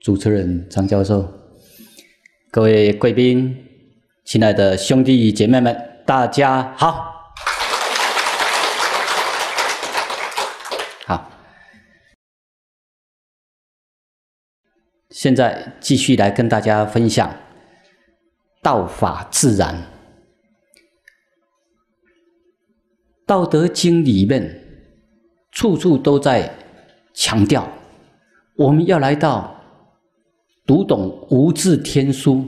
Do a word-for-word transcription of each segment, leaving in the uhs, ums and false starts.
主持人张教授，各位贵宾，亲爱的兄弟姐妹们，大家好。好，现在继续来跟大家分享道法自然。《道德经》里面处处都在强调，我们要来到读懂无字天书，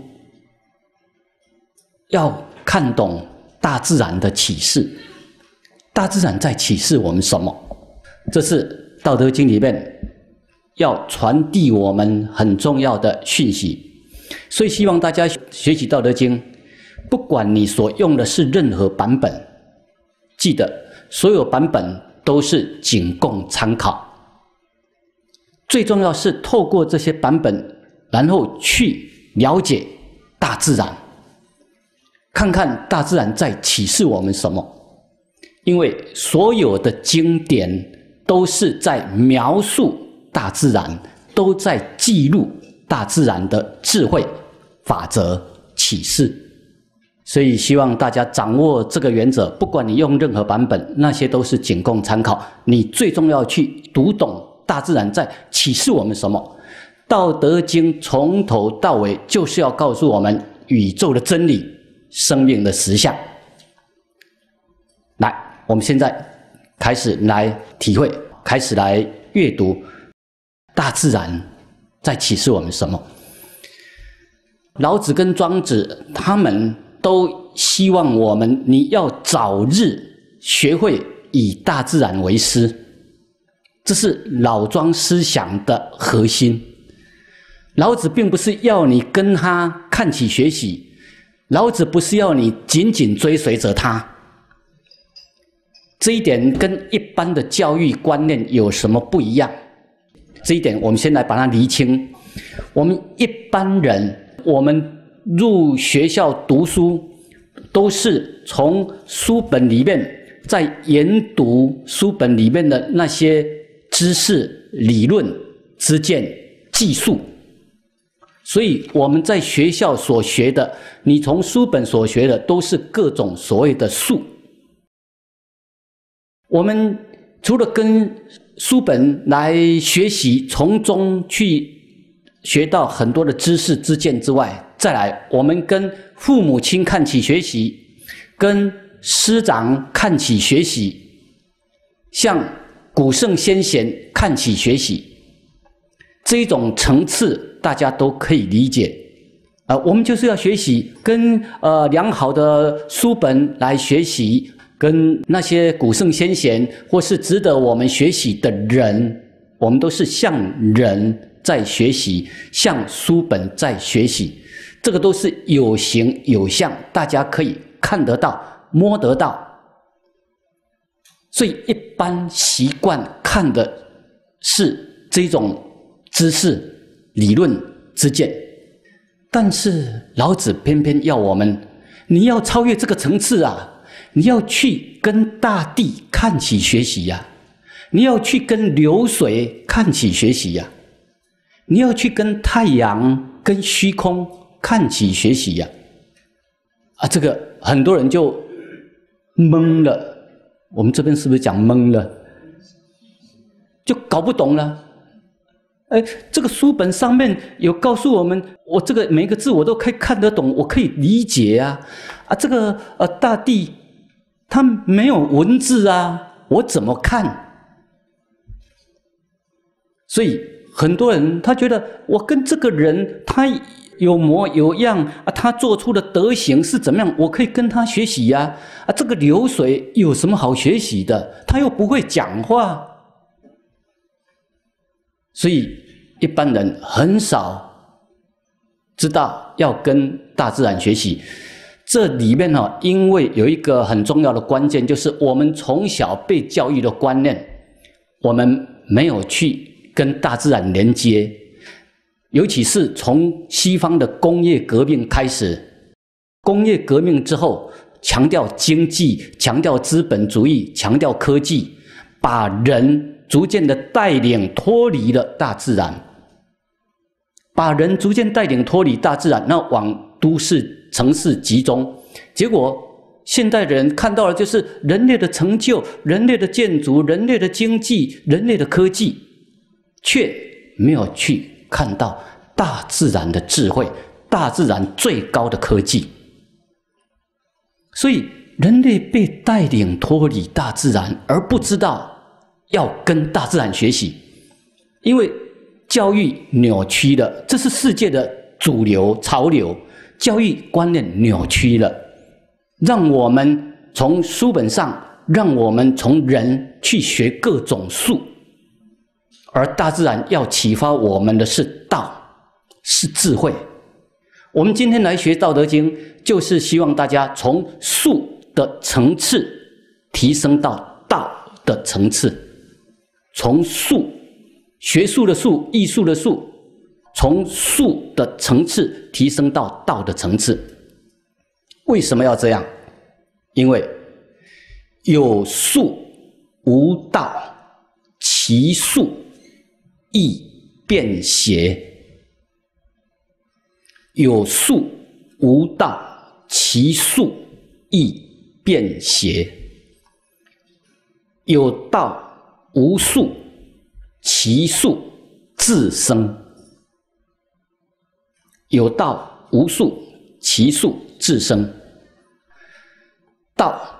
要看懂大自然的启示。大自然在启示我们什么？这是《道德经》里面要传递我们很重要的讯息。所以希望大家学习《道德经》，不管你所用的是任何版本，记得所有版本都是仅供参考。最重要是透过这些版本，然后去了解大自然，看看大自然在启示我们什么。因为所有的经典都是在描述大自然，都在记录大自然的智慧、法则、启示。所以希望大家掌握这个原则，不管你用任何版本，那些都是仅供参考。你最重要去读懂大自然在启示我们什么。道德经从头到尾就是要告诉我们宇宙的真理、生命的实相。来，我们现在开始来体会，开始来阅读大自然在启示我们什么。老子跟庄子他们都希望我们，你要早日学会以大自然为师，这是老庄思想的核心。老子并不是要你跟他看齐学习，老子不是要你紧紧追随着他。这一点跟一般的教育观念有什么不一样？这一点我们先来把它厘清。我们一般人，我们入学校读书，都是从书本里面在研读书本里面的那些知识、理论、知见、技术。所以我们在学校所学的，你从书本所学的都是各种所谓的术。我们除了跟书本来学习，从中去学到很多的知识知见之外，再来我们跟父母亲看齐学习，跟师长看齐学习，向古圣先贤看齐学习，这一种层次大家都可以理解。呃，我们就是要学习跟呃良好的书本来学习，跟那些古圣先贤或是值得我们学习的人，我们都是向人在学习，向书本在学习。这个都是有形有相，大家可以看得到、摸得到。所以一般习惯看的是这种知识、理论、知见。但是老子偏偏要我们，你要超越这个层次啊！你要去跟大地看齐学习呀、啊，你要去跟流水看齐学习呀、啊，你要去跟太阳、跟虚空看齐学习呀、啊。啊，这个很多人就懵了。我们这边是不是讲懵了？就搞不懂了。哎，这个书本上面有告诉我们，我这个每一个字我都可以看得懂，我可以理解啊。啊，这个呃大地它没有文字啊，我怎么看？所以很多人他觉得我跟这个人他有模有样啊，他做出的德行是怎么样，我可以跟他学习呀。啊，啊这个流水有什么好学习的？他又不会讲话。所以一般人很少知道要跟大自然学习。这里面呢、哦，因为有一个很重要的关键，就是我们从小被教育的观念，我们没有去跟大自然连接。尤其是从西方的工业革命开始，工业革命之后，强调经济，强调资本主义，强调科技，把人逐渐的带领脱离了大自然， 把人逐渐带领脱离大自然，那往都市城市集中。结果现代人看到的就是人类的成就、人类的建筑、人类的经济、人类的科技，却没有去看到大自然的智慧、大自然最高的科技。所以人类被带领脱离大自然，而不知道要跟大自然学习，因为教育扭曲了，这是世界的主流潮流，教育观念扭曲了，让我们从书本上，让我们从人去学各种术，而大自然要启发我们的是道，是智慧。我们今天来学《道德经》，就是希望大家从术的层次提升到道的层次，从术学术的术、艺术的术，从术的层次提升到道的层次。为什么要这样？因为有术无道，其术亦便邪。有术无道，其术亦便邪。有道无术，其术自生。有道无术，其术自生。道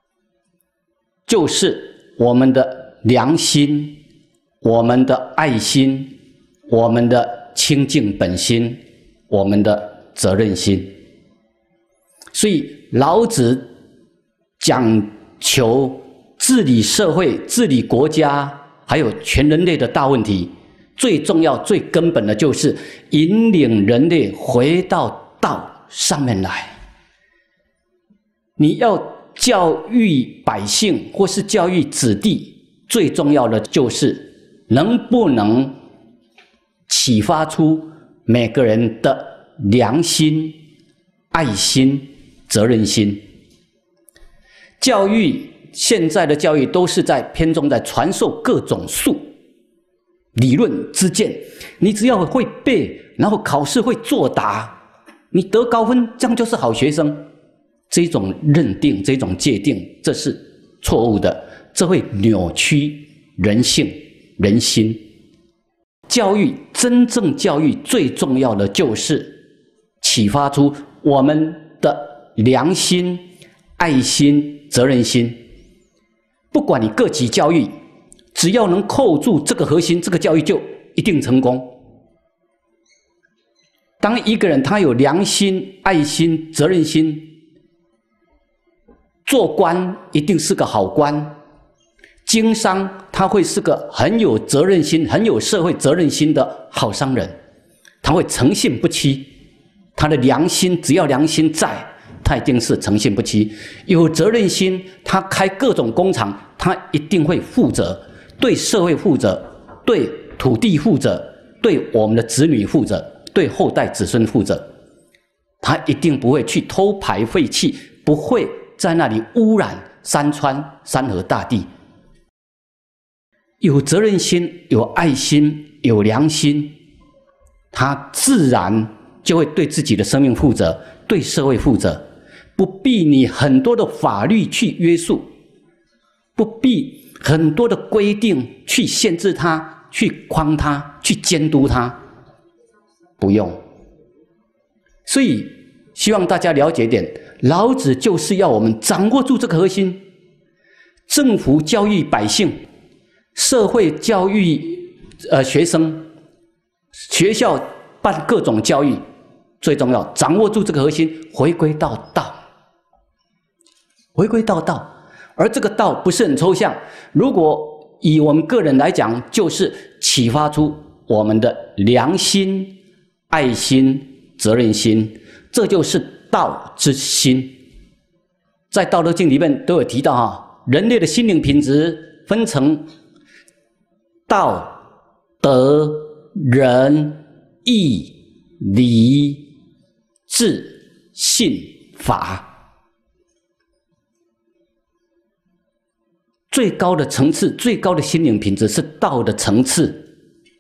就是我们的良心，我们的爱心，我们的清净本心，我们的责任心。所以老子讲求治理社会、治理国家，还有全人类的大问题，最重要、最根本的就是引领人类回到道上面来。你要教育百姓或是教育子弟，最重要的就是能不能启发出每个人的良心、爱心、责任心。教育现在的教育都是在偏重在传授各种术、理论之见，你只要会背，然后考试会作答，你得高分，这样就是好学生。这种认定、这种界定，这是错误的，这会扭曲人性、人心。教育，真正教育最重要的就是启发出我们的良心、爱心、责任心。不管你各级教育，只要能扣住这个核心，这个教育就一定成功。当一个人他有良心、爱心、责任心，做官一定是个好官，经商他会是个很有责任心、很有社会责任心的好商人，他会诚信不欺，他的良心只要良心在，他一定是诚信不欺。有责任心，他开各种工厂，他一定会负责，对社会负责，对土地负责，对我们的子女负责，对后代子孙负责。他一定不会去偷排废气，不会在那里污染山川、山河大地。有责任心、有爱心、有良心，他自然就会对自己的生命负责，对社会负责，不必你很多的法律去约束，不必很多的规定去限制他、去框他、去监督他，不用。所以希望大家了解一点，老子就是要我们掌握住这个核心。政府教育百姓，社会教育呃学生，学校办各种教育，最重要掌握住这个核心，回归到道，回归到道。而这个道不是很抽象，如果以我们个人来讲，就是启发出我们的良心、爱心、责任心，这就是道之心。在《道德经》里面都有提到哈，人类的心灵品质分成道、德、仁、义、礼、智、信、法。最高的层次、最高的心灵品质是道的层次。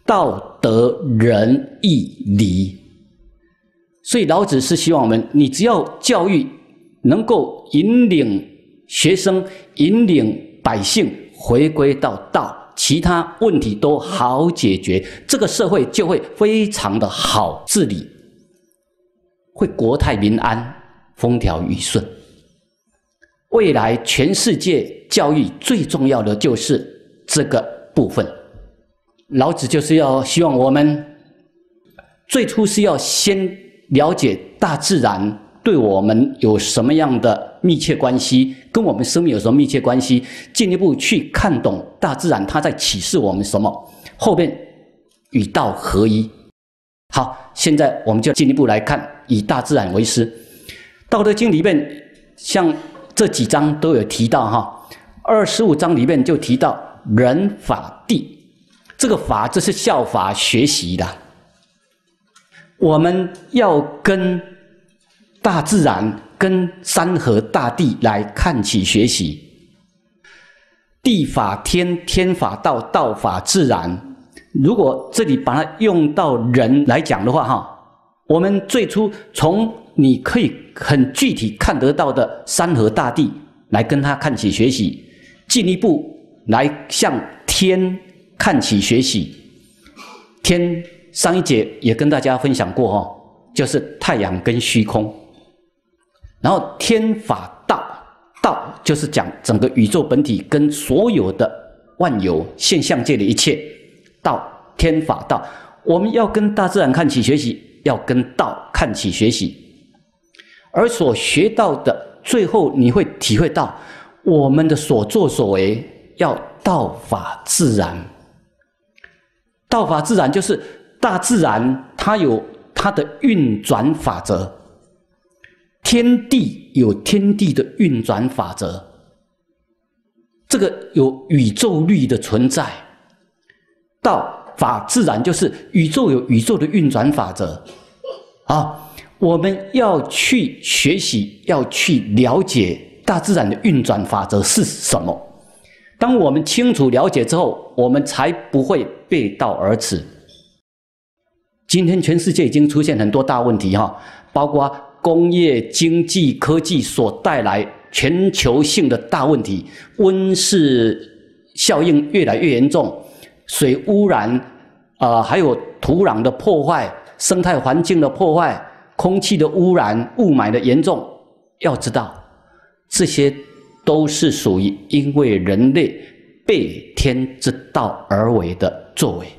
道德仁义礼。所以老子是希望我们，你只要教育能够引领学生、引领百姓回归到道，其他问题都好解决，这个社会就会非常的好治理，会国泰民安、风调雨顺。未来全世界教育最重要的就是这个部分。老子就是要希望我们最初是要先了解大自然对我们有什么样的密切关系，跟我们生命有什么密切关系，进一步去看懂大自然它在启示我们什么，后面与道合一。好，现在我们就进一步来看以大自然为师。道德经里面像这几章都有提到哈，二十五章里面就提到人法地，这个法这是效法学习的，我们要跟大自然、跟山河大地来看齐学习。地法天，天法道，道法自然。如果这里把它用到人来讲的话哈，我们最初从你可以很具体看得到的山河大地来跟它看齐学习，进一步来向天看齐学习。天上一节也跟大家分享过哦，就是太阳跟虚空。然后天法道，道就是讲整个宇宙本体跟所有的万有现象界的一切，道天法道，我们要跟大自然看齐学习，要跟道看齐学习。而所学到的，最后你会体会到，我们的所作所为要道法自然。道法自然就是大自然它有它的运转法则，天地有天地的运转法则，这个有宇宙律的存在。道法自然就是宇宙有宇宙的运转法则啊。我们要去学习，要去了解大自然的运转法则是什么。当我们清楚了解之后，我们才不会背道而驰。今天全世界已经出现很多大问题哈，包括工业、经济、科技所带来全球性的大问题，温室效应越来越严重，水污染，呃，还有土壤的破坏、生态环境的破坏。空气的污染、雾霾的严重，要知道，这些都是属于因为人类背天之道而为的作为。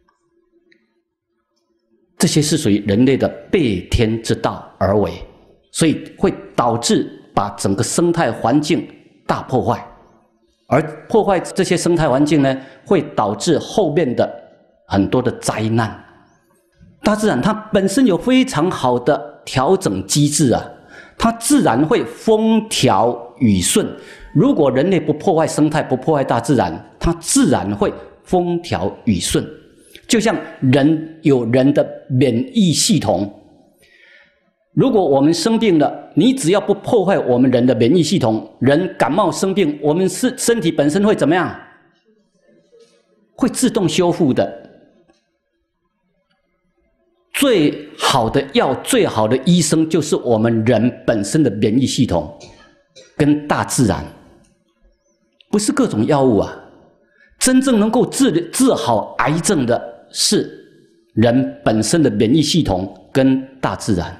这些是属于人类的背天之道而为，所以会导致把整个生态环境大破坏，而破坏这些生态环境呢，会导致后面的很多的灾难。大自然它本身有非常好的调整机制啊，它自然会风调雨顺。如果人类不破坏生态，不破坏大自然，它自然会风调雨顺。就像人有人的免疫系统，如果我们生病了，你只要不破坏我们人的免疫系统，人感冒生病，我们是身体本身会怎么样？会自动修复的。最好的药，最好的医生，就是我们人本身的免疫系统跟大自然，不是各种药物啊。真正能够治治好癌症的是人本身的免疫系统跟大自然。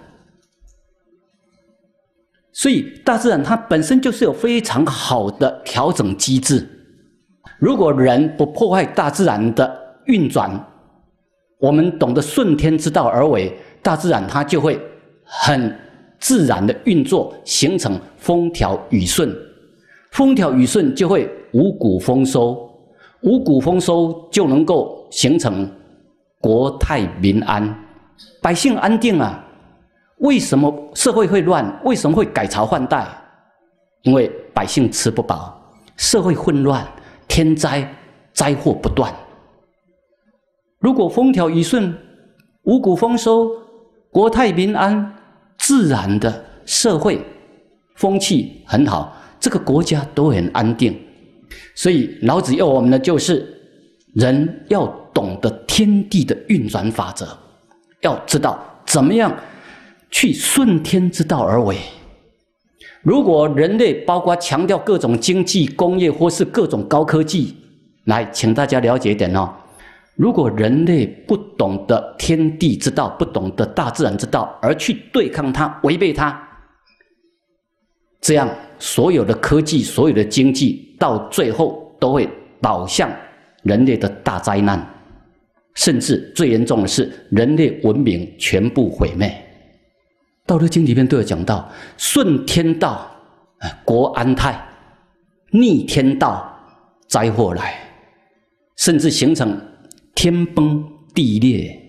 所以大自然它本身就是有非常好的调整机制。如果人不破坏大自然的运转，我们懂得顺天之道而为，大自然它就会很自然的运作，形成风调雨顺。风调雨顺就会五谷丰收，五谷丰收就能够形成国泰民安，百姓安定啊。为什么社会会乱？为什么会改朝换代？因为百姓吃不饱，社会混乱，天灾灾祸不断。如果风调雨顺，五谷丰收，国泰民安，自然的社会风气很好，这个国家都很安定。所以老子要我们的就是人要懂得天地的运转法则，要知道怎么样去顺天之道而为。如果人类包括强调各种经济、工业或是各种高科技，来，请大家了解一点哦。如果人类不懂得天地之道，不懂得大自然之道，而去对抗它、违背它，这样所有的科技、所有的经济，到最后都会导向人类的大灾难，甚至最严重的是人类文明全部毁灭。道德经里面都有讲到，顺天道，国安泰；逆天道，灾祸来，甚至形成天崩地裂。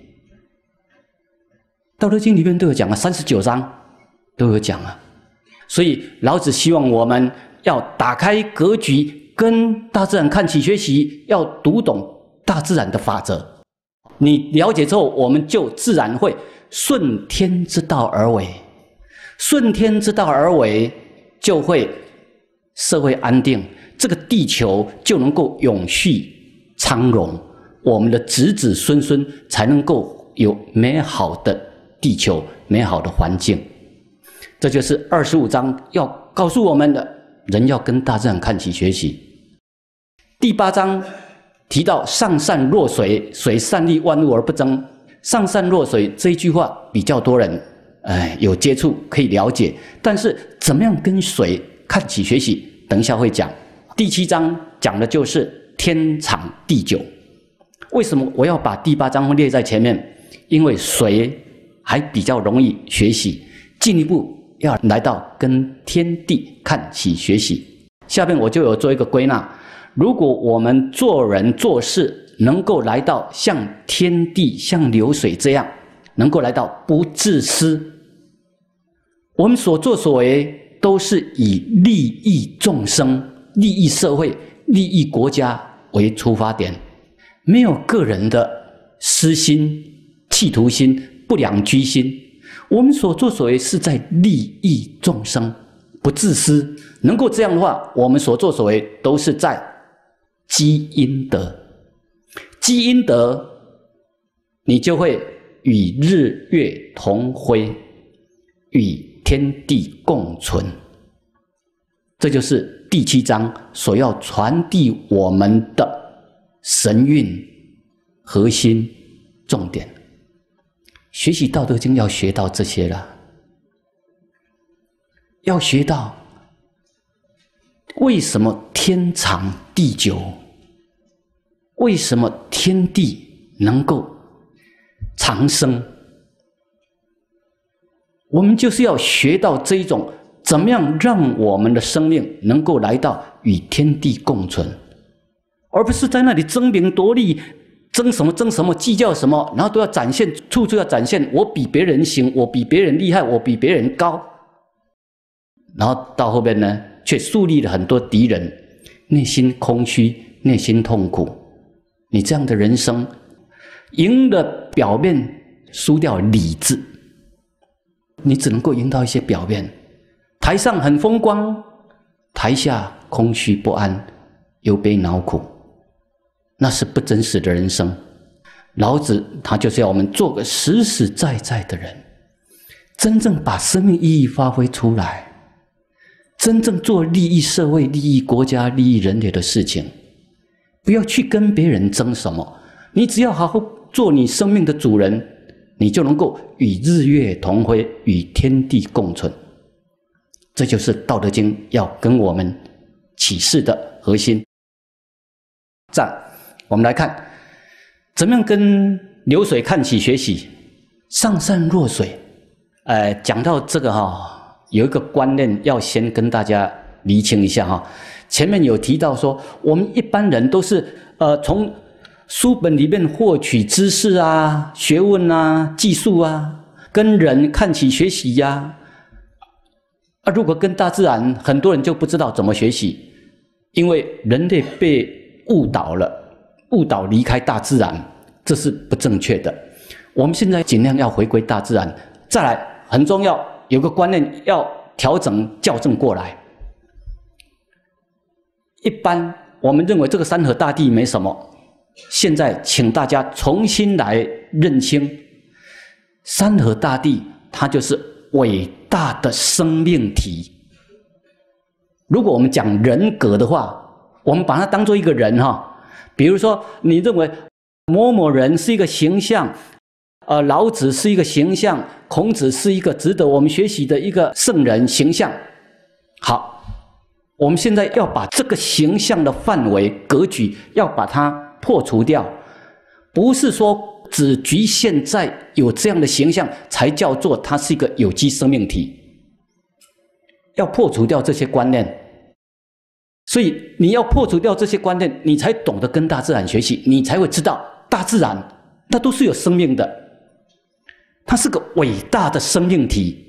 道德经里面都有讲啊，三十九章都有讲啊。所以老子希望我们要打开格局，跟大自然看齐学习，要读懂大自然的法则。你了解之后，我们就自然会顺天之道而为。顺天之道而为，就会社会安定，这个地球就能够永续昌荣，我们的子子孙孙才能够有美好的地球、美好的环境。这就是二十五章要告诉我们的，人要跟大自然看齐学习。第八章提到上善若水，水善利万物而不争。上善若水这一句话比较多人哎有接触，可以了解。但是怎么样跟水看齐学习，等一下会讲。第七章讲的就是天长地久。为什么我要把第八章列在前面？因为水还比较容易学习，进一步要来到跟天地看齐学习。下面我就有做一个归纳，如果我们做人做事能够来到像天地、像流水这样，能够来到不自私，我们所作所为都是以利益众生、利益社会、利益国家为出发点，没有个人的私心、企图心、不良居心。我们所作所为是在利益众生，不自私。能够这样的话，我们所作所为都是在积阴德。积阴德，你就会与日月同辉，与天地共存。这就是第七章所要传递我们的神韵、核心、重点。学习《道德经》要学到这些了，要学到为什么天长地久，为什么天地能够长生。我们就是要学到这一种怎么样让我们的生命能够来到与天地共存，而不是在那里争名夺利，争什么争什么，计较什么，然后都要展现，处处要展现我比别人行，我比别人厉害，我比别人高。然后到后面呢，却树立了很多敌人，内心空虚，内心痛苦。你这样的人生，赢了表面，输掉理智。你只能够赢到一些表面，台上很风光，台下空虚不安，忧悲恼苦。那是不真实的人生。老子他就是要我们做个实实在在的人，真正把生命意义发挥出来，真正做利益社会、利益国家、利益人类的事情。不要去跟别人争什么，你只要好好做你生命的主人，你就能够与日月同辉，与天地共存。这就是《道德经》要跟我们启示的核心。这样我们来看，怎么样跟流水看齐学习，上善若水。呃，讲到这个哈、哦，有一个观念要先跟大家厘清一下哈、哦。前面有提到说，我们一般人都是呃从书本里面获取知识啊、学问啊、技术啊，跟人看齐学习呀、啊。啊，如果跟大自然，很多人就不知道怎么学习，因为人类被误导了，误导离开大自然，这是不正确的。我们现在尽量要回归大自然。再来，很重要，有个观念要调整、校正过来。一般我们认为这个山河大地没什么， 现在请大家重新来认清，山河大地它就是伟大的生命体。如果我们讲人格的话，我们把它当作一个人哈，比如说你认为某某人是一个形象，呃，老子是一个形象，孔子是一个值得我们学习的一个圣人形象。好，我们现在要把这个形象的范围格局要把它破除掉，不是说只局限在有这样的形象才叫做它是一个有机生命体，要破除掉这些观念。所以你要破除掉这些观念，你才懂得跟大自然学习，你才会知道大自然它都是有生命的，它是个伟大的生命体，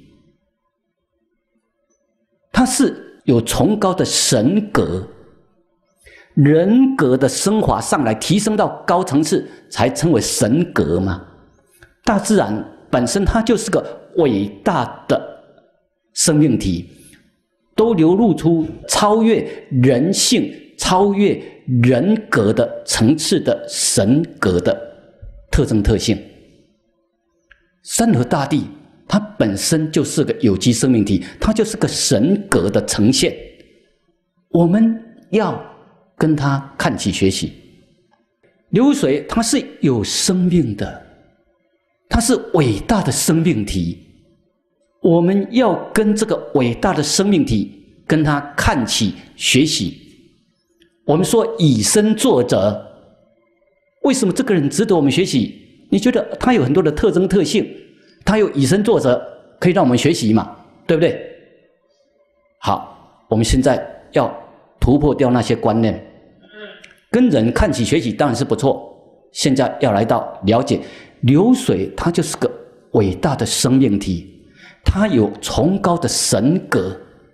它是有崇高的神格，人格的升华上来，提升到高层次才称为神格嘛。大自然本身它就是个伟大的生命体，都流露出超越人性、超越人格的层次的神格的特征特性。山河大地它本身就是个有机生命体，它就是个神格的呈现，我们要跟它看齐学习。流水它是有生命的，它是伟大的生命体，我们要跟这个伟大的生命体跟它看齐学习。我们说以身作则，为什么这个人值得我们学习？你觉得他有很多的特征特性，他有以身作则，可以让我们学习嘛，对不对？好，我们现在要突破掉那些观念，跟人看齐学习当然是不错。现在要来到了解流水，它就是个伟大的生命体，它有崇高的神格，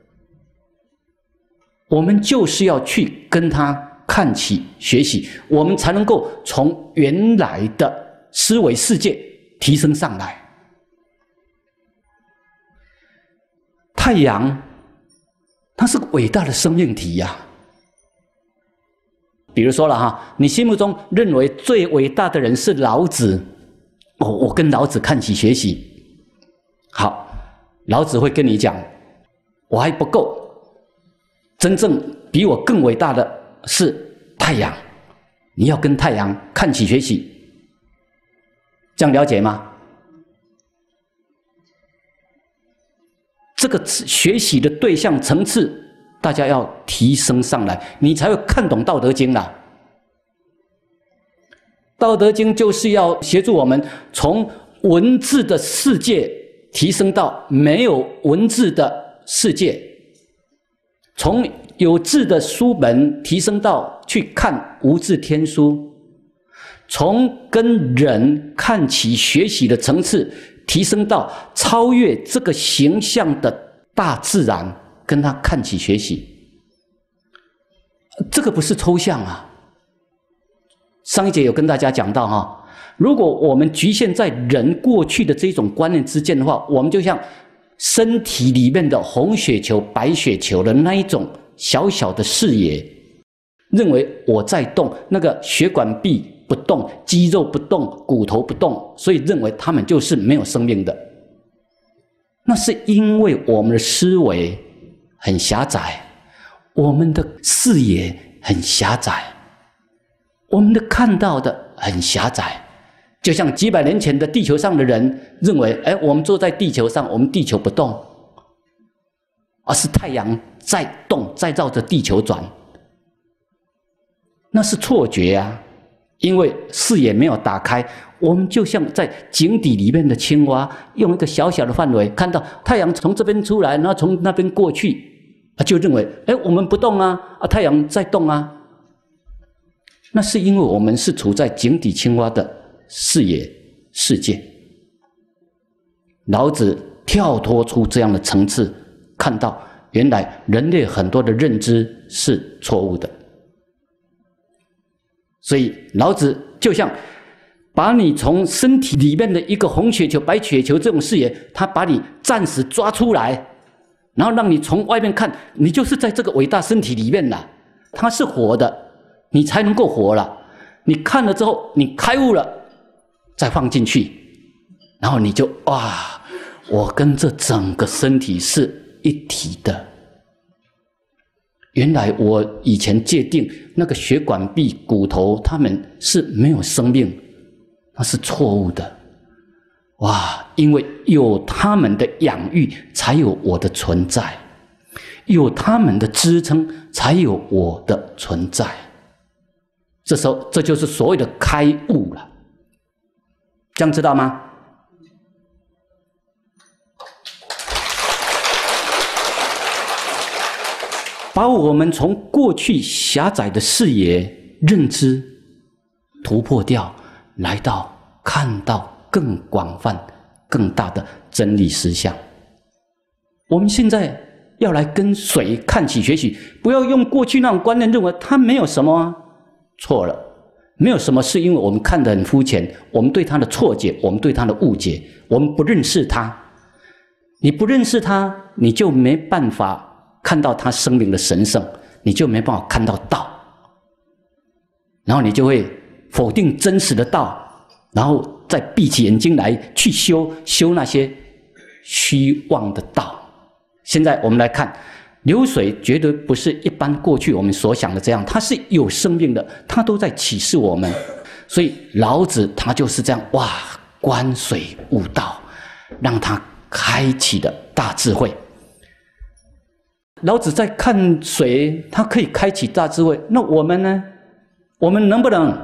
我们就是要去跟它看齐学习，我们才能够从原来的思维世界提升上来。太阳它是个伟大的生命体呀、啊，比如说了哈，你心目中认为最伟大的人是老子，哦，我跟老子看齐学习。好，老子会跟你讲，我还不够，真正比我更伟大的是太阳，你要跟太阳看齐学习，这样了解吗？这个学习的对象层次，大家要提升上来，你才会看懂《道德经》啦。《道德经》就是要协助我们从文字的世界提升到没有文字的世界，从有字的书本提升到去看无字天书，从跟人看齐学习的层次提升到超越这个形象的大自然，跟他看齐学习。这个不是抽象啊。上一节有跟大家讲到哈，如果我们局限在人过去的这种观念之间的话，我们就像身体里面的红血球、白血球的那一种小小的视野，认为我在动，那个血管壁不动，肌肉不动，骨头不动，所以认为他们就是没有生命的。那是因为我们的思维很狭窄，我们的视野很狭窄，我们的看到的很狭窄。就像几百年前的地球上的人认为，哎，我们坐在地球上，我们地球不动，而是太阳在动，在绕着地球转。那是错觉啊，因为视野没有打开，我们就像在井底里面的青蛙，用一个小小的范围看到太阳从这边出来，然后从那边过去，就认为，哎，我们不动啊，啊，太阳在动啊。那是因为我们是处在井底青蛙的视野世界。老子跳脱出这样的层次，看到原来人类很多的认知是错误的。所以老子就像把你从身体里面的一个红血球、白血球这种视野，他把你暂时抓出来，然后让你从外面看，你就是在这个伟大身体里面了，它是活的，你才能够活了。 你看了之后，你开悟了，再放进去，然后你就哇，我跟这整个身体是一体的。原来我以前界定那个血管壁、骨头，它们是没有生命，那是错误的。哇！因为有他们的养育，才有我的存在；有他们的支撑，才有我的存在。这时候，这就是所谓的开悟了。这样知道吗？把我们从过去狭窄的视野、认知突破掉，来到看到更广泛、更大的真理实相。我们现在要来跟水看齐学习，不要用过去那种观念认为它没有什么啊，错了，没有什么是因为我们看得很肤浅，我们对它的错解，我们对它的误解，我们不认识它。你不认识它，你就没办法看到他生命的神圣，你就没办法看到道，然后你就会否定真实的道，然后再闭起眼睛来去修修那些虚妄的道。现在我们来看，流水绝对不是一般过去我们所想的这样，它是有生命的，它都在启示我们。所以老子他就是这样，哇，观水悟道，让他开启的大智慧。老子在看水，他可以开启大智慧。那我们呢？我们能不能？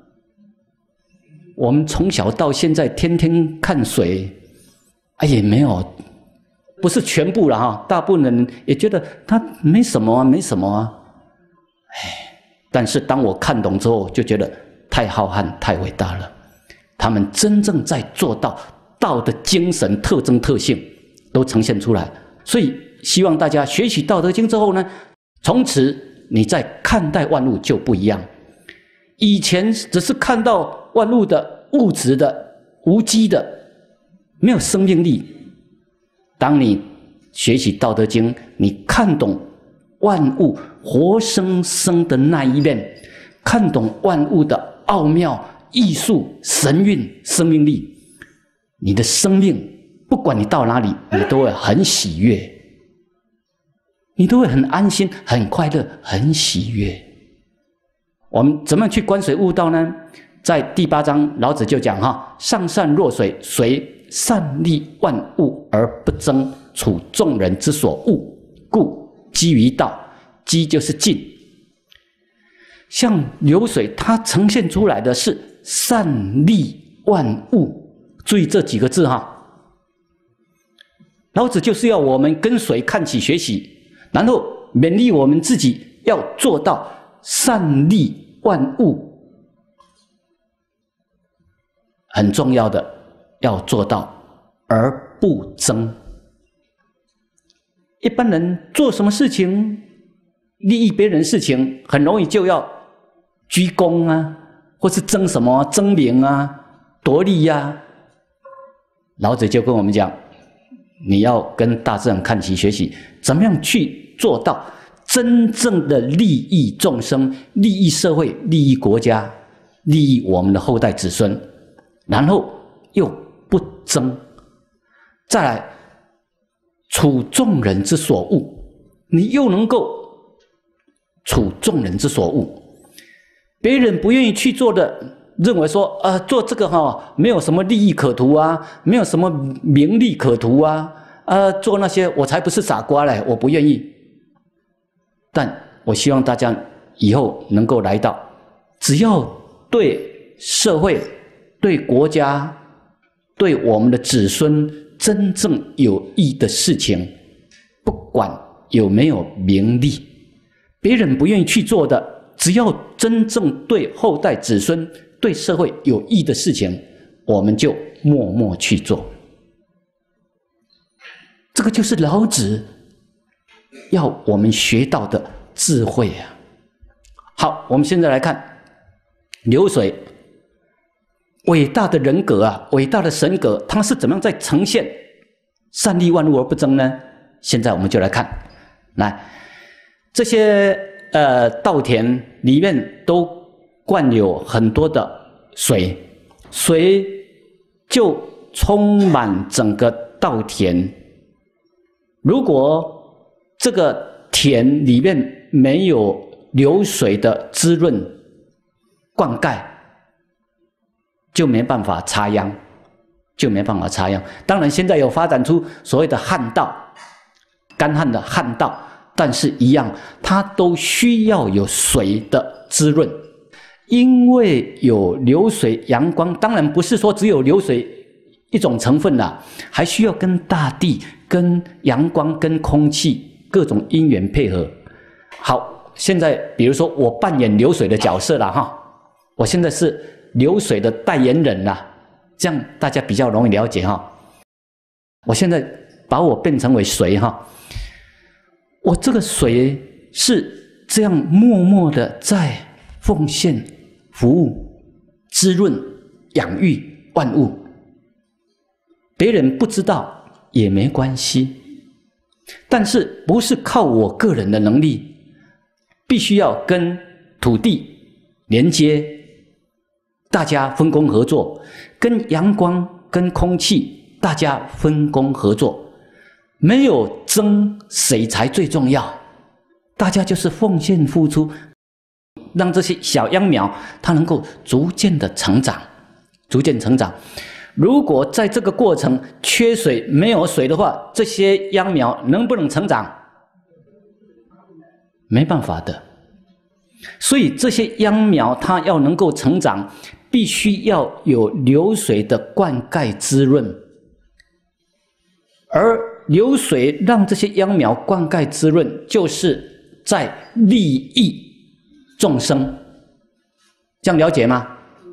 我们从小到现在天天看水，哎，也没有，不是全部了哈。大部分人也觉得他没什么啊，没什么啊。哎，但是当我看懂之后，就觉得太浩瀚、太伟大了。他们真正在做到道的精神特征特性都呈现出来，所以。希望大家学习《道德经》之后呢，从此你在看待万物就不一样。以前只是看到万物的物质的、无机的、没有生命力。当你学习《道德经》，你看懂万物活生生的那一面，看懂万物的奥妙、艺术、神韵、生命力，你的生命不管你到哪里，你都会很喜悦。你都会很安心、很快乐、很喜悦。我们怎么去观水悟道呢？在第八章，老子就讲哈：上善若水，水善利万物而不争，处众人之所恶，故几于道。几就是尽。像流水，它呈现出来的是善利万物。注意这几个字哈。老子就是要我们跟水看齐学习。然后勉励我们自己要做到善利万物，很重要的要做到而不争。一般人做什么事情利益别人事情，很容易就要居功啊，或是争什么争名啊、夺利呀、啊。老子就跟我们讲，你要跟大自然看齐学习，怎么样去做到真正的利益众生、利益社会、利益国家、利益我们的后代子孙，然后又不争。再来，处众人之所恶，你又能够处众人之所恶。别人不愿意去做的，认为说，呃，做这个哈、哦、没有什么利益可图啊，没有什么名利可图啊，呃，做那些我才不是傻瓜嘞，我不愿意。但我希望大家以后能够来到，只要对社会、对国家、对我们的子孙真正有益的事情，不管有没有名利，别人不愿意去做的，只要真正对后代子孙、对社会有益的事情，我们就默默去做。这个就是老子要我们学到的智慧啊！好，我们现在来看流水，伟大的人格啊，伟大的神格，它是怎么样在呈现善利万物而不争呢？现在我们就来看，来这些呃稻田里面都灌有很多的水，水就充满整个稻田。如果这个田里面没有流水的滋润灌溉，就没办法插秧，就没办法插秧。当然，现在有发展出所谓的旱稻，干旱的旱稻，但是一样，它都需要有水的滋润。因为有流水、阳光，当然不是说只有流水一种成分啦，还需要跟大地、跟阳光、跟空气各种因缘配合。好，现在比如说我扮演流水的角色啦哈，我现在是流水的代言人啦，这样大家比较容易了解哈。我现在把我变成为水哈，我这个水是这样默默的在奉献、服务、滋润、养育万物，别人不知道也没关系，但是不是靠我个人的能力，必须要跟土地连接，大家分工合作，跟阳光、跟空气大家分工合作，没有争谁才最重要，大家就是奉献付出，让这些小秧苗它能够逐渐的成长，逐渐成长。如果在这个过程缺水、没有水的话，这些秧苗能不能成长？没办法的。所以这些秧苗它要能够成长，必须要有流水的灌溉滋润，而流水让这些秧苗灌溉滋润，就是在利益众生，这样了解吗？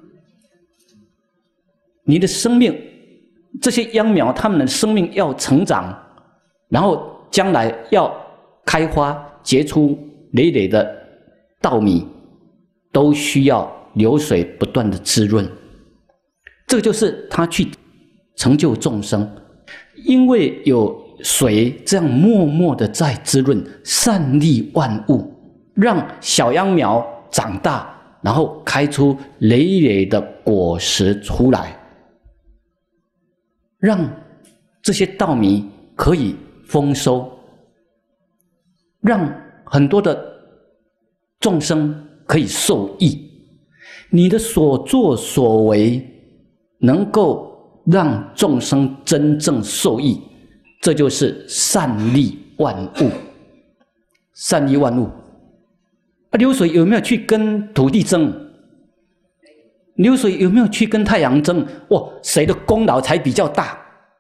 你的生命，这些秧苗，他们的生命要成长，然后将来要开花结出累累的稻米，都需要流水不断的滋润。这个就是他去成就众生，因为有水这样默默的在滋润，善利万物，让小秧苗长大，然后开出累累的果实出来，让这些稻米可以丰收，让很多的众生可以受益。你的所作所为能够让众生真正受益，这就是善利万物。善利万物。啊，流水有没有去跟土地争？流水有没有去跟太阳争？哇，谁的功劳才比较大？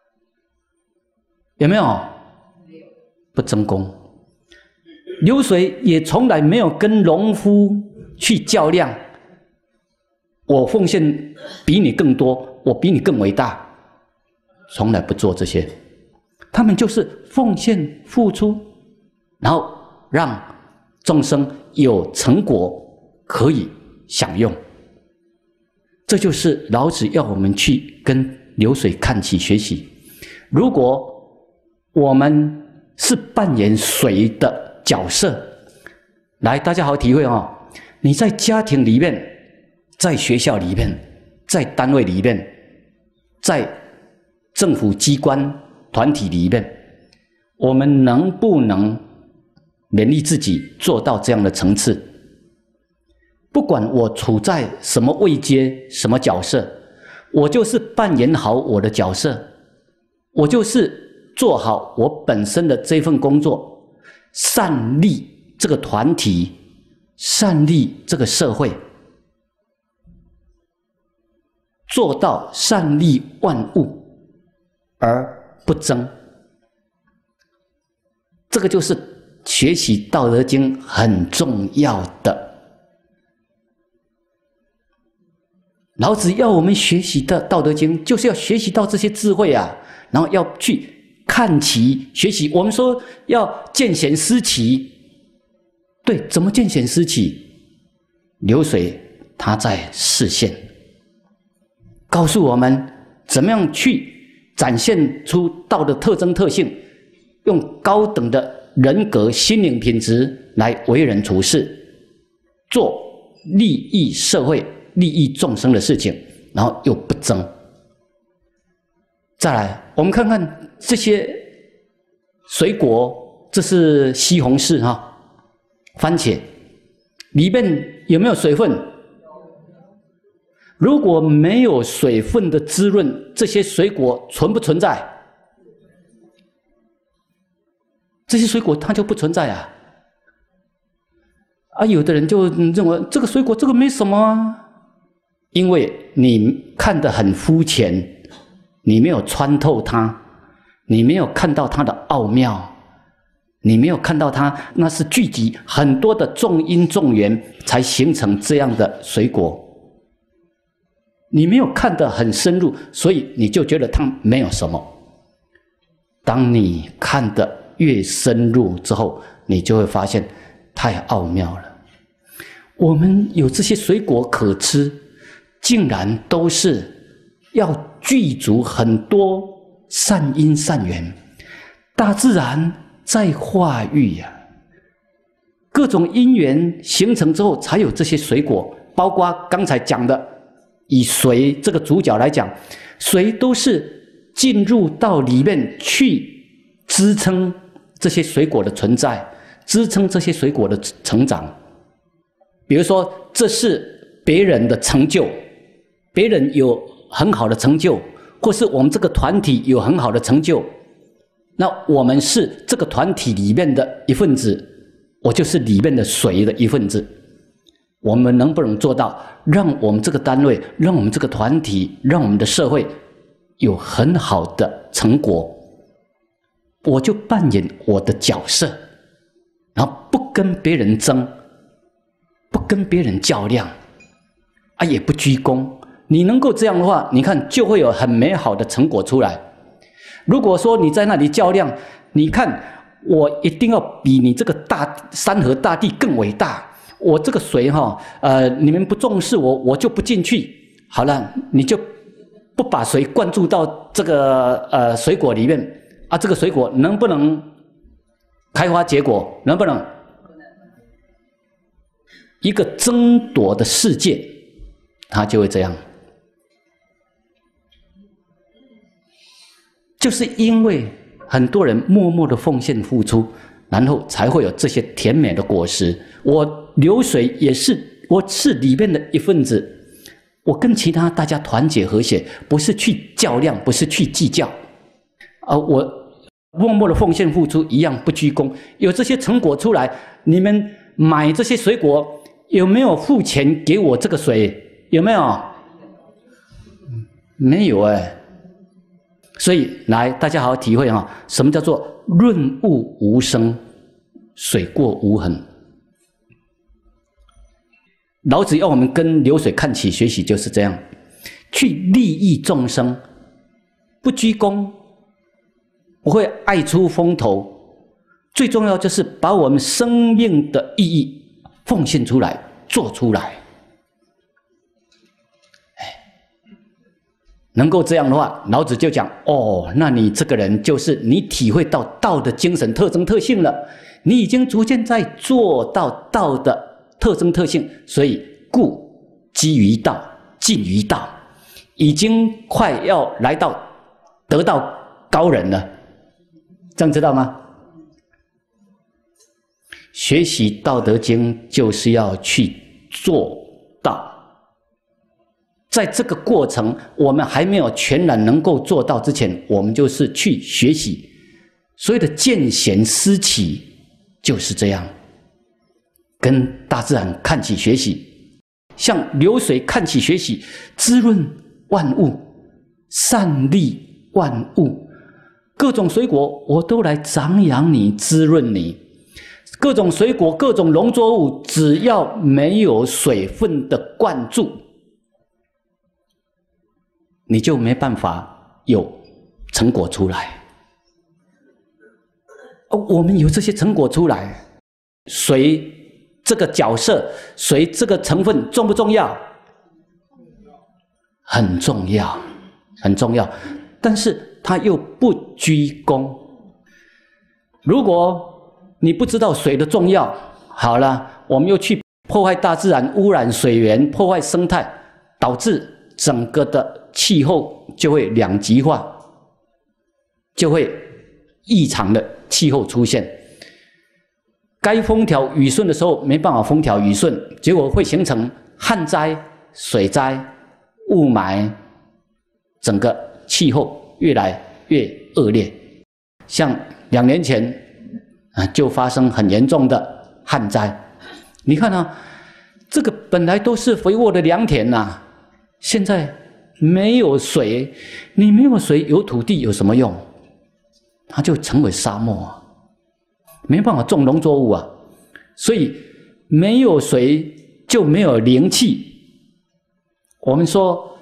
有没有？不争功。流水也从来没有跟农夫去较量，我奉献比你更多，我比你更伟大，从来不做这些。他们就是奉献付出，然后让众生有成果可以享用。这就是老子要我们去跟流水看齐学习。如果我们是扮演水的角色，来，大家好体会哦。你在家庭里面，在学校里面，在单位里面，在政府机关团体里面，我们能不能勉励自己做到这样的层次？不管我处在什么位阶、什么角色，我就是扮演好我的角色，我就是做好我本身的这份工作，善利这个团体，善利这个社会，做到善利万物而不争。这个就是学习《道德经》很重要的。老子要我们学习的《道德经》，就是要学习到这些智慧啊，然后要去看齐学习。我们说要见贤思齐，对，怎么见贤思齐？流水它在视线，告诉我们怎么样去展现出道的特征特性，用高等的人格心灵品质来为人处事，做利益社会、利益众生的事情，然后又不争。再来，我们看看这些水果，这是西红柿哈，番茄里面有没有水分？如果没有水分的滋润，这些水果存不存在？这些水果它就不存在啊！啊，有的人就认为这个水果这个没什么啊，因为你看得很肤浅，你没有穿透它，你没有看到它的奥妙，你没有看到它那是聚集很多的种因种缘才形成这样的水果。你没有看得很深入，所以你就觉得它没有什么。当你看得越深入之后，你就会发现太奥妙了。我们有这些水果可吃，竟然都是要具足很多善因善缘，大自然在化育呀、啊，各种因缘形成之后，才有这些水果。包括刚才讲的。以水这个主角来讲，水都是进入到里面去支撑这些水果的存在，支撑这些水果的成长。比如说，这是别人的成就，别人有很好的成就，或是我们这个团体有很好的成就，那我们是这个团体里面的一份子，我就是里面的水的一份子。我们能不能做到，让我们这个单位，让我们这个团体，让我们的社会有很好的成果？我就扮演我的角色，然后不跟别人争，不跟别人较量，啊，也不居功。你能够这样的话，你看就会有很美好的成果出来。如果说你在那里较量，你看我一定要比你这个大山河大地更伟大。我这个水哈，呃，你们不重视我，我就不进去。好了，你就不把水灌注到这个呃水果里面啊，这个水果能不能开花结果？能不能？一个争夺的世界，它就会这样。就是因为很多人默默的奉献付出，然后才会有这些甜美的果实。我流水也是，我是里面的一份子。我跟其他大家团结和谐，不是去较量，不是去计较。啊，我默默的奉献付出，一样不居功。有这些成果出来，你们买这些水果有没有付钱给我这个水？有没有？没有哎、欸。所以来，大家好好体会啊，什么叫做润物无声，水过无痕。老子要我们跟流水看齐学习，就是这样，去利益众生，不居功，不会爱出风头。最重要就是把我们生命的意义奉献出来，做出来。能够这样的话，老子就讲哦，那你这个人就是你体会到道的精神特征特性了，你已经逐渐在做到道的特征特性，所以故基于道，近于道，已经快要来到得道高人了，这样知道吗？学习《道德经》就是要去做到。在这个过程，我们还没有全然能够做到之前，我们就是去学习。所谓的见贤思齐，就是这样，跟大自然看齐学习，向流水看齐学习，滋润万物，善利万物。各种水果我都来长养你，滋润你。各种水果、各种农作物，只要没有水分的灌注，你就没办法有成果出来。哦，我们有这些成果出来，水这个角色，水这个成分重不重要？很重要，很重要。但是它又不居功。如果你不知道水的重要，好了，我们又去破坏大自然，污染水源，破坏生态，导致整个的气候就会两极化，就会异常的气候出现。该风调雨顺的时候没办法风调雨顺，结果会形成旱灾、水灾、雾霾，整个气候越来越恶劣。像两年前啊，就发生很严重的旱灾。你看啊，这个本来都是肥沃的良田呐、啊，现在没有水，你没有水，有土地有什么用？它就成为沙漠啊，没办法种农作物啊。所以没有水就没有灵气。我们说，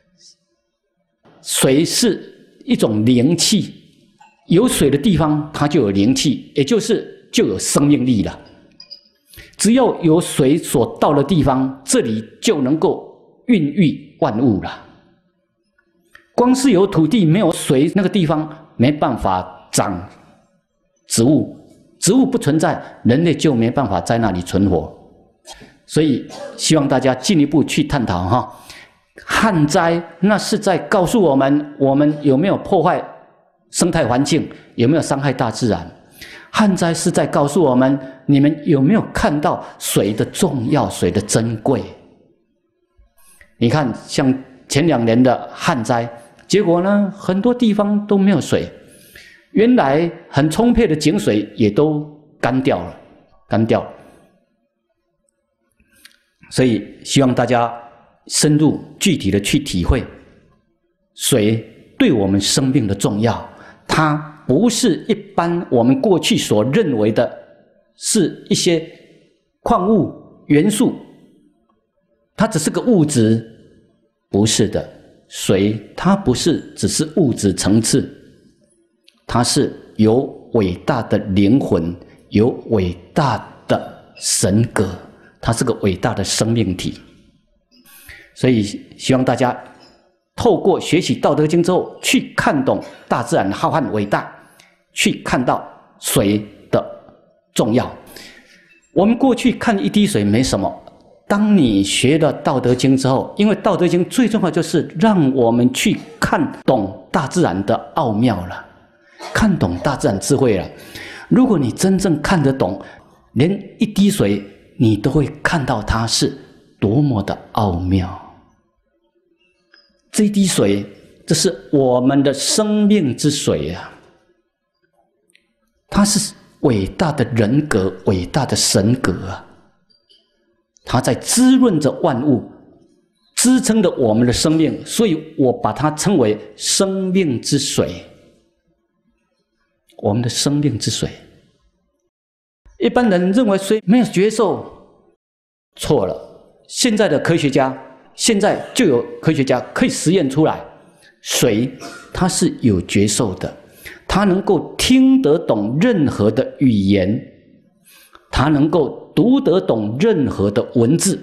水是一种灵气，有水的地方它就有灵气，也就是就有生命力了。只要有水所到的地方，这里就能够孕育万物了。光是有土地没有水，那个地方没办法长植物，植物不存在，人类就没办法在那里存活。所以希望大家进一步去探讨哈，旱灾那是在告诉我们，我们有没有破坏生态环境，有没有伤害大自然。旱灾是在告诉我们，你们有没有看到水的重要，水的珍贵。你看像前两年的旱灾，结果呢，很多地方都没有水，原来很充沛的井水也都干掉了，干掉了。所以希望大家深入具体的去体会水对我们生命的重要。它不是一般我们过去所认为的是一些矿物元素，它只是个物质，不是的。水它不是只是物质层次，它是有伟大的灵魂，有伟大的神格，它是个伟大的生命体。所以希望大家透过学习《道德经》之后，去看懂大自然的浩瀚伟大，去看到水的重要。我们过去看一滴水没什么，当你学了《道德经》之后，因为《道德经》最重要就是让我们去看懂大自然的奥妙了，看懂大自然智慧了。如果你真正看得懂，连一滴水你都会看到它是多么的奥妙。这一滴水，这是我们的生命之水啊！它是伟大的人格，伟大的神格啊！它在滋润着万物，支撑着我们的生命，所以我把它称为生命之水。我们的生命之水。一般人认为水没有觉受，错了。现在的科学家，现在就有科学家可以实验出来，水它是有觉受的，它能够听得懂任何的语言，它能够读得懂任何的文字。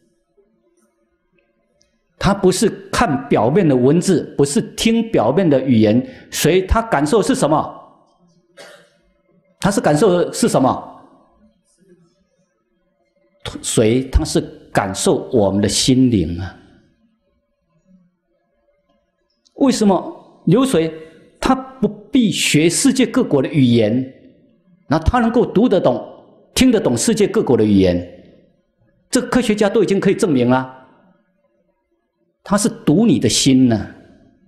它不是看表面的文字，不是听表面的语言，水它感受是什么？它是感受的是什么？水它是感受我们的心灵啊。为什么流水它不必学世界各国的语言，那它能够读得懂、听得懂世界各国的语言？这科学家都已经可以证明了，它是读你的心呢、啊。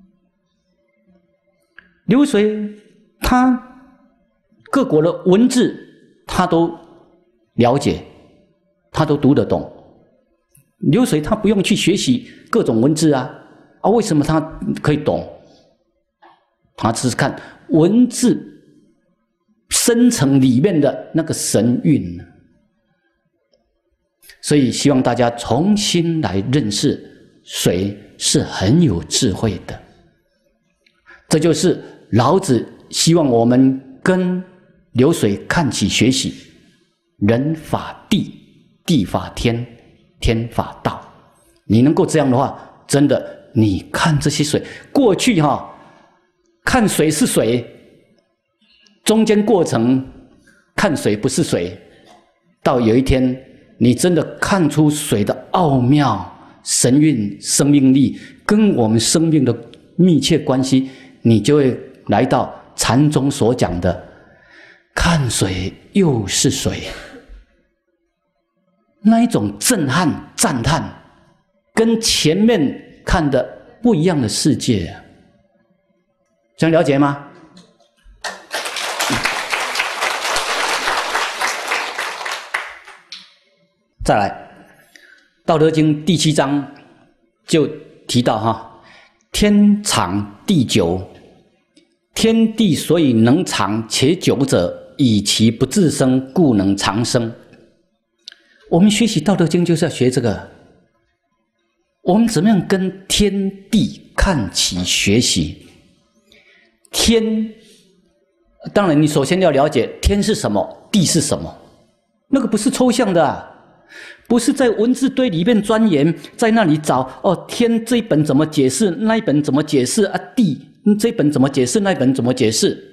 流水它各国的文字它都了解，它都读得懂。流水它不用去学习各种文字啊，啊，为什么它可以懂？它只是看文字深层里面的那个神韵。所以希望大家重新来认识水是很有智慧的。这就是老子希望我们跟流水看齐学习，人法地，地法天，天法道。你能够这样的话，真的你看这些水，过去哈、哦、看水是水，中间过程看水不是水，到有一天你真的看出水的奥妙、神韵、生命力跟我们生命的密切关系，你就会来到禅宗所讲的看水又是水，那一种震撼、赞叹，跟前面看的不一样的世界，这样了解吗？再来，《道德经》第七章就提到哈，天长地久，天地所以能长且久者，以其不自生，故能长生。我们学习《道德经》就是要学这个，我们怎么样跟天地看齐学习？天，当然你首先要了解天是什么，地是什么，那个不是抽象的啊。不是在文字堆里面钻研，在那里找哦，天这一本怎么解释，那一本怎么解释啊？地这一本怎么解释，那一本怎么解释？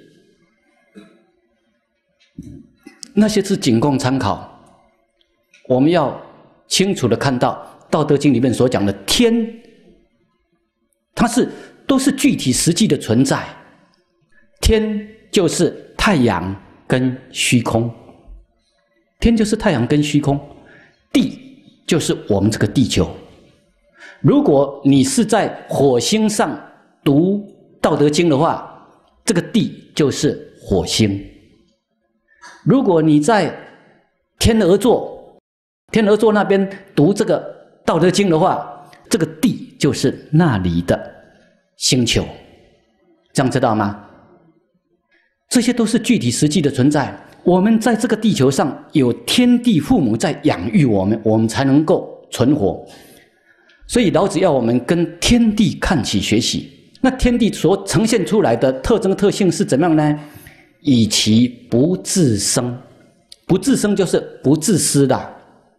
那些是仅供参考。我们要清楚的看到《道德经》里面所讲的天，它是都是具体实际的存在。天就是太阳跟虚空，天就是太阳跟虚空。地就是我们这个地球。如果你是在火星上读《道德经》的话，这个地就是火星。如果你在天鹅座，天鹅座那边读这个《道德经》的话，这个地就是那里的星球。这样知道吗？这些都是具体实际的存在。我们在这个地球上有天地父母在养育我们，我们才能够存活。所以老子要我们跟天地看齐学习。那天地所呈现出来的特征特性是怎么样呢？以其不自生，不自生就是不自私的。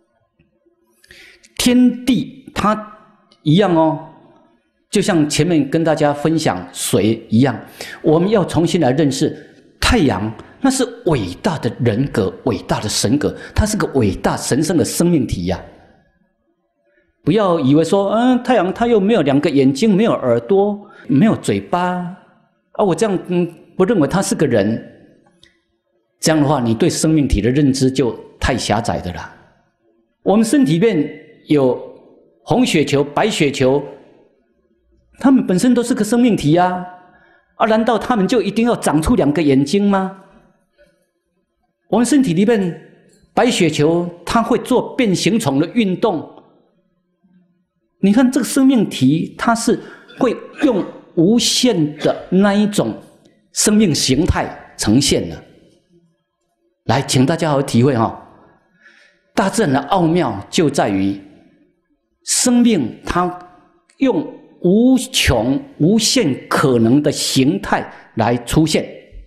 天地它一样哦，就像前面跟大家分享水一样，我们要重新来认识太阳。那是伟大的人格，伟大的神格，它是个伟大神圣的生命体呀、啊！不要以为说，嗯，太阳它又没有两个眼睛，没有耳朵，没有嘴巴啊，我这样嗯不认为它是个人。这样的话，你对生命体的认知就太狭窄的了。我们身体里面有红血球、白血球，它们本身都是个生命体呀、啊，啊，难道它们就一定要长出两个眼睛吗？我们身体里面白血球它会做变形虫的运动，你看这个生命体它是会用无限的那一种生命形态呈现的。来，请大家好好体会哈、哦，大自然的奥妙就在于生命它用无穷无限可能的形态来出现。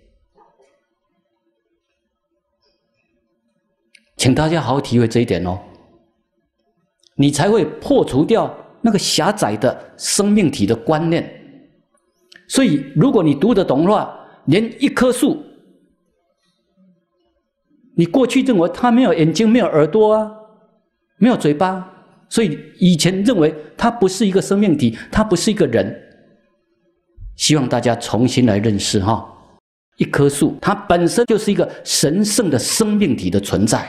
请大家好好体会这一点哦，你才会破除掉那个狭窄的生命体的观念。所以，如果你读得懂的话，连一棵树，你过去认为它没有眼睛、没有耳朵啊，没有嘴巴，所以以前认为它不是一个生命体，它不是一个人。希望大家重新来认识哈，一棵树它本身就是一个神圣的生命体的存在。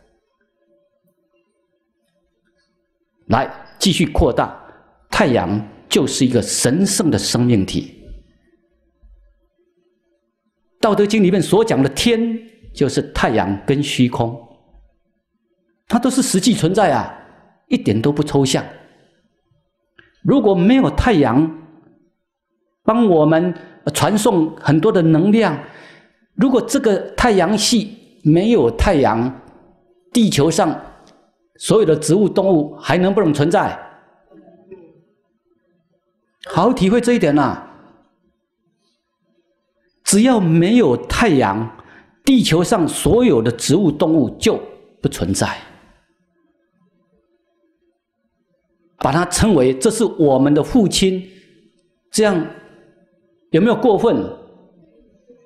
来，继续扩大，太阳就是一个神圣的生命体。《道德经》里面所讲的天，就是太阳跟虚空，它都是实际存在啊，一点都不抽象。如果没有太阳帮我们传送很多的能量，如果这个太阳系没有太阳，地球上所有的植物动物还能不能存在？好好体会这一点啊！只要没有太阳，地球上所有的植物动物就不存在。把它称为这是我们的父亲，这样有没有过分？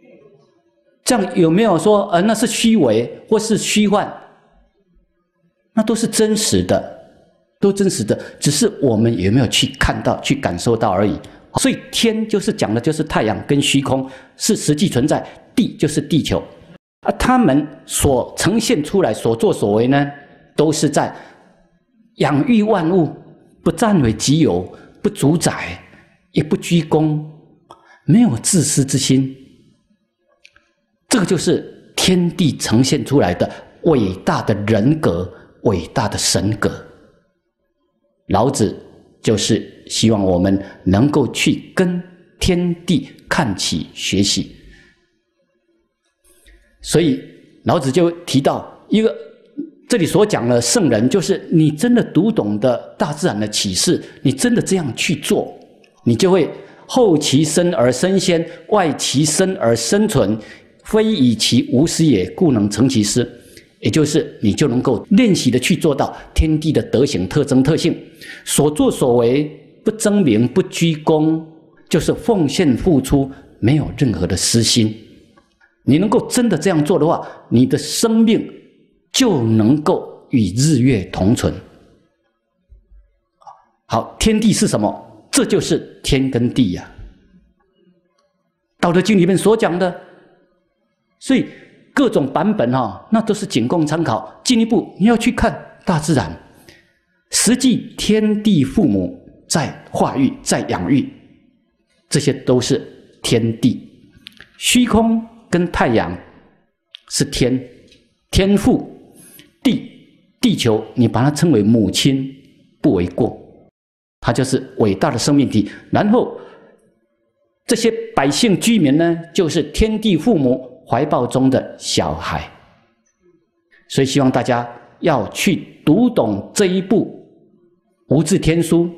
这样有没有说呃那是虚伪或是虚幻？ 那都是真实的，都真实的，只是我们有没有去看到、去感受到而已。所以天就是讲的就是太阳跟虚空是实际存在，地就是地球，而他们所呈现出来、所作所为呢，都是在养育万物，不占为己有，不主宰，也不居功，没有自私之心。这个就是天地呈现出来的伟大的人格、伟大的神格。老子就是希望我们能够去跟天地看齐学习。所以老子就提到一个，这里所讲的圣人，就是你真的读懂的大自然的启示，你真的这样去做，你就会后其身而身先，外其身而身存，非以其无私也，故能成其师。也就是你就能够练习的去做到天地的德行、特征、特性，所作所为不争名、不居功，就是奉献付出，没有任何的私心。你能够真的这样做的话，你的生命就能够与日月同存。好，天地是什么？这就是天跟地呀、啊。道德经里面所讲的，所以各种版本哈、哦，那都是仅供参考。进一步你要去看大自然，实际天地父母在化育、在养育，这些都是天地。虚空跟太阳是天，天父；地地球，你把它称为母亲，不为过。它就是伟大的生命体。然后这些百姓居民呢，就是天地父母怀抱中的小孩。所以希望大家要去读懂这一部无字天书，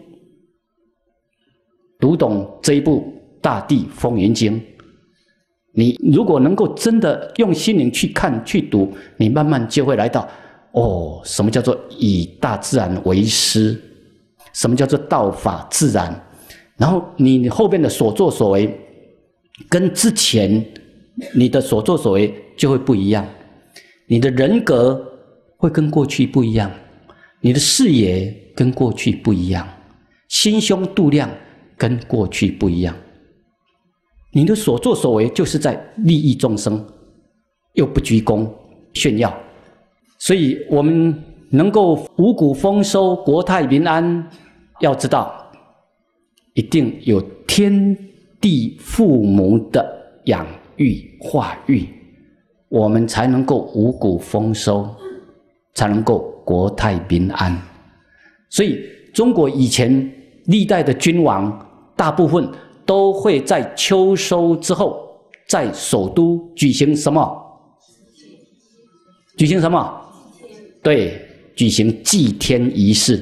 读懂这一部大地风云经。你如果能够真的用心灵去看去读，你慢慢就会来到哦，什么叫做以大自然为师，什么叫做道法自然，然后你后边的所作所为跟之前你的所作所为就会不一样，你的人格会跟过去不一样，你的视野跟过去不一样，心胸度量跟过去不一样。你的所作所为就是在利益众生，又不居功炫耀。所以我们能够五谷丰收、国泰民安，要知道一定有天地父母的养育化育，我们才能够五谷丰收，才能够国泰民安。所以中国以前历代的君王大部分都会在秋收之后，在首都举行什么？举行什么？对，举行祭天仪式。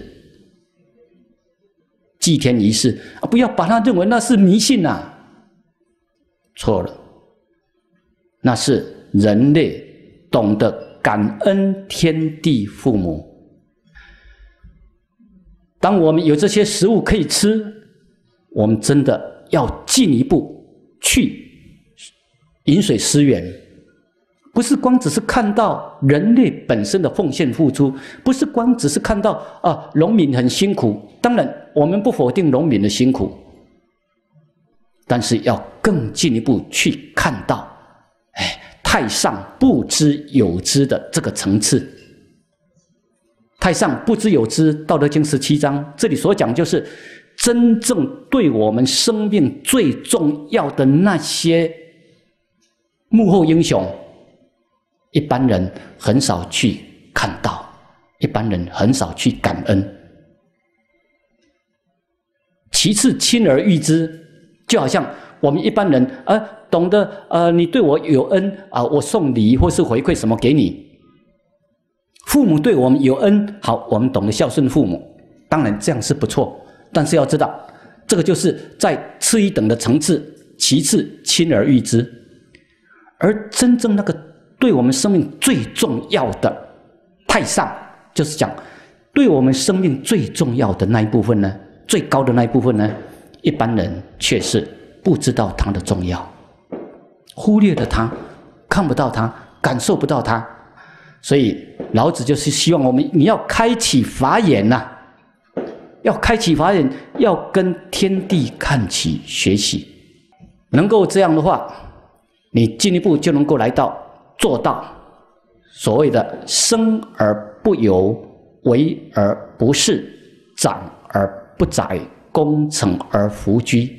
祭天仪式啊，不要把它认为那是迷信啊，错了，那是人类懂得感恩天地父母。当我们有这些食物可以吃，我们真的要进一步去饮水思源，不是光只是看到人类本身的奉献付出，不是光只是看到啊农民很辛苦，当然我们不否定农民的辛苦，但是要更进一步去看到，哎，太上不知有之的这个层次。太上不知有之，《道德经》十七章这里所讲就是真正对我们生命最重要的那些幕后英雄，一般人很少去看到，一般人很少去感恩。其次，亲而誉之，就好像我们一般人呃懂得呃你对我有恩啊、呃，我送礼或是回馈什么给你。父母对我们有恩，好，我们懂得孝顺父母，当然这样是不错。但是要知道，这个就是在次一等的层次。其次，亲而誉之。而真正那个对我们生命最重要的太上，就是讲对我们生命最重要的那一部分呢，最高的那一部分呢，一般人却是不知道它的重要，忽略了它，看不到它，感受不到它。 所以老子就是希望我们，你要开启法眼呐、啊，要开启法眼，要跟天地看齐学习。能够这样的话，你进一步就能够来到做到所谓的生而不有，为而不恃，长而不宰，功成而弗居。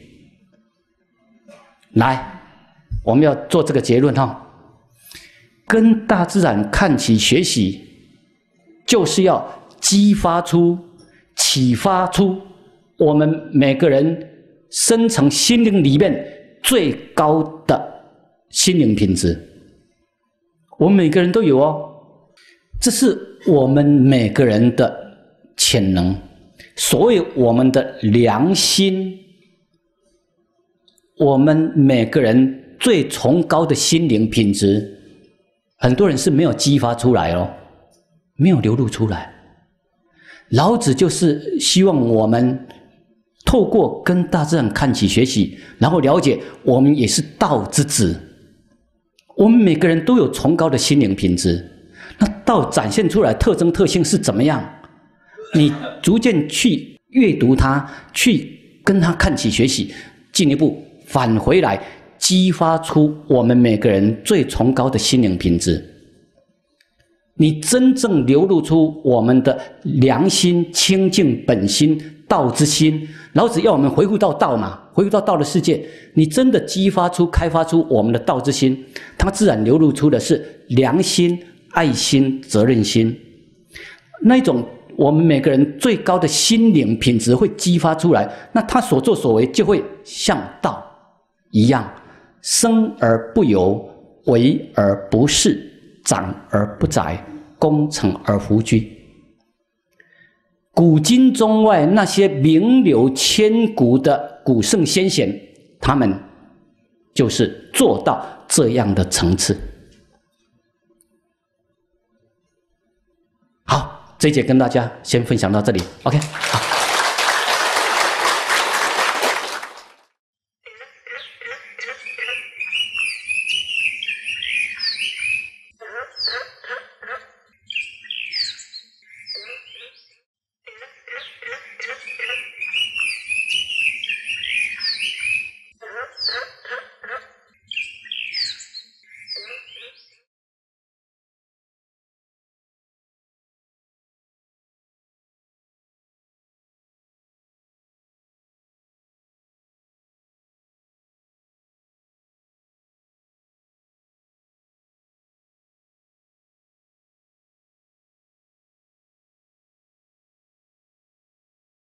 来，我们要做这个结论哈，跟大自然看齐学习，就是要激发出、启发出我们每个人深层心灵里面最高的心灵品质。我们每个人都有哦，这是我们每个人的潜能。所谓我们的良心，我们每个人最崇高的心灵品质，很多人是没有激发出来哦，没有流露出来。老子就是希望我们透过跟大自然看齐学习，然后了解我们也是道之子，我们每个人都有崇高的心灵品质。那道展现出来特征特性是怎么样？你逐渐去阅读它，去跟它看齐学习，进一步返回来激发出我们每个人最崇高的心灵品质。你真正流露出我们的良心、清净本心、道之心。老子要我们回复到道嘛，回复到道的世界，你真的激发出、开发出我们的道之心，它自然流露出的是良心、爱心、责任心，那种我们每个人最高的心灵品质会激发出来，那他所作所为就会像道一样，生而不有，为而不恃，长而不宰，功成而弗居。古今中外那些名流千古的古圣先贤，他们就是做到这样的层次。好，这一节跟大家先分享到这里 ，OK， 好。